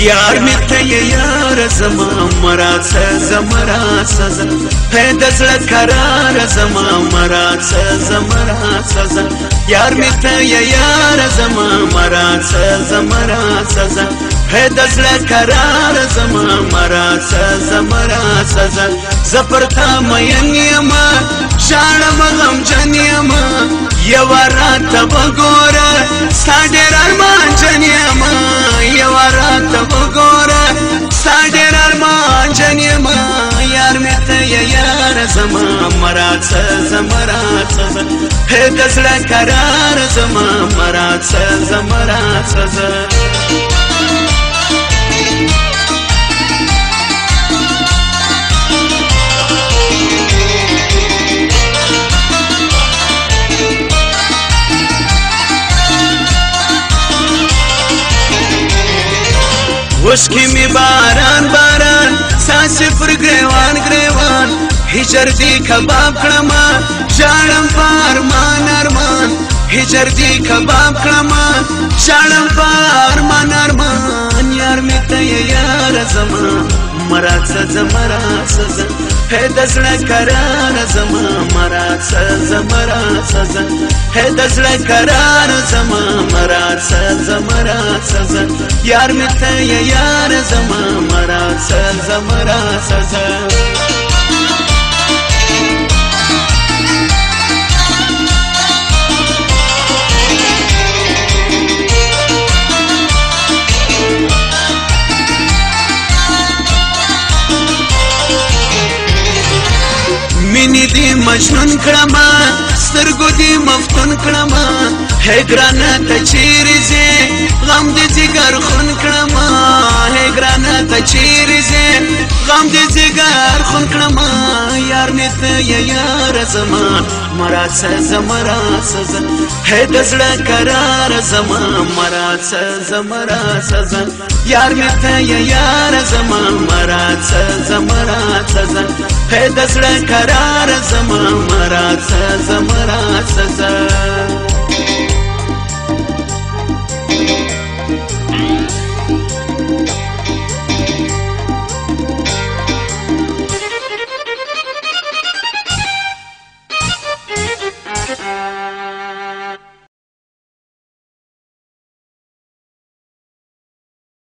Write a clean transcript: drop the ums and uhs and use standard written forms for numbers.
یار می ته یار زما مراد زمرا سزا پیدا زړه قرار زما مراد زمرا سزا یار می ته یار زما مراد زمرا سزا پیدا زړه قرار زما مراد زمرا سزا زپرتا مین یما شانم غم جنیما یو رات وګوره ساډر ارمان جنیما یو رات وګوره ساډر ارمان جنیما یار می ته یار زما مراد زمرا سزا پیدا زړه قرار زما مراد زمرا سزا وشکی می باران باران ساسی پر گریوان گریوان هجر دی کباب کړما ژړم پارمان ارمان هجر دی کباب کړما ژړم پارمان ارمان یار می ته یار زما مراد زمرا سزا پیدا زړه قرار زما مراد زمرا سزا پیدا زړه قرار زما مراد زمرا سزا یار می ته یار زما مراد زمرا سزا مینی دی مجنون کړما سترګو دی مفتون کړما ہے ګرانه ته چیرې زه غم دې جګر خون کړما ہے ګرانه ته چیرې زه غم دې جګر خون کړما یار می ته یار زما مراد زمرا سزا ہے د زړه قرار زما مراد زمرا سزا یار می ته یار زما مراد زمرا سزا ہے د زړه قرار زما مراد زمرا سزا